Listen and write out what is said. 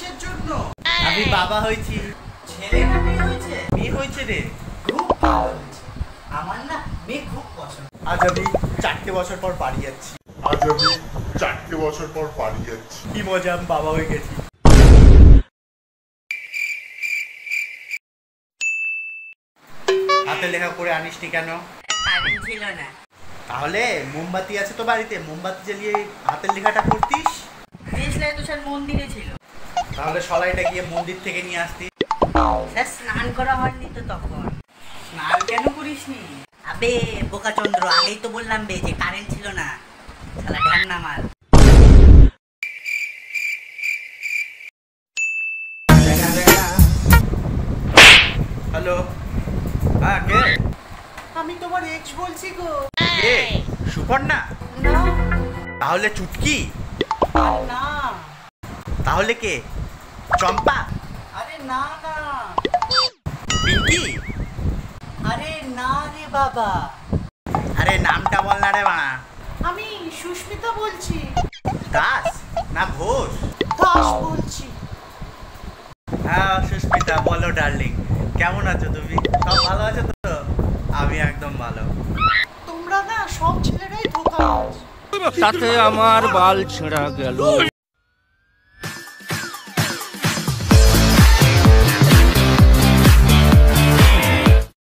কিসের জন্য? আমি বাবা হয়েছি। ছেলে না মেয়ে হয়েছে? মেয়ে হয়েছে রে। খুব ভালো হয়েছে। আমার না মেয়ে খুব পছন্দ। আজ আমি 4টে বছর পর বাড়ি যাচ্ছি। কি মজা, আমি বাবা হয়ে গেছি। হাতে লেখা করে আনিসনি কেন? কারেন্ট ছিল না। তাহলে মোমবাতি আছে তো বাড়িতে, মোমবাতি জ্বালিয়ে হাতের লেখাটা করতিস। দেশলাই তো স্যার মন্দিরে ছিল। তাহলে সলাইটা গিয়ে মন্দির থেকে নিয়ে আসতি। স্যার স্নান করা হয়নি তো তখন। স্নান কেন করিসনি? আবে বোকাচন্দ্র, আগেই তো বললাম বে যে কারেন্ট ছিল না। শালা ঠান্ডা মাল। হ্যালো, হ্যাঁ কে? আমি তোমার এক্স বলছি গো। কে? সুপর্ণা? না তাহলে চুটকি? না, তাহলে কে? চম্পা? আরে না না, পিঙ্কি? আরে না রে বাবা, আরে নামটা বল না রে বাড়া। আমি সুস্মিতা বলছি। দাস না ঘোষ? দাস বলছি। হ্যাঁ সুস্মিতা, বলো ডার্লিং, কেমন আছো তুমি? সব ভালো আছো তো? আমি একদম ভালো। তোমরা না সব ছেলেরাই ধোঁকা। তাতে আমার বাল ছেঁড়া গেল।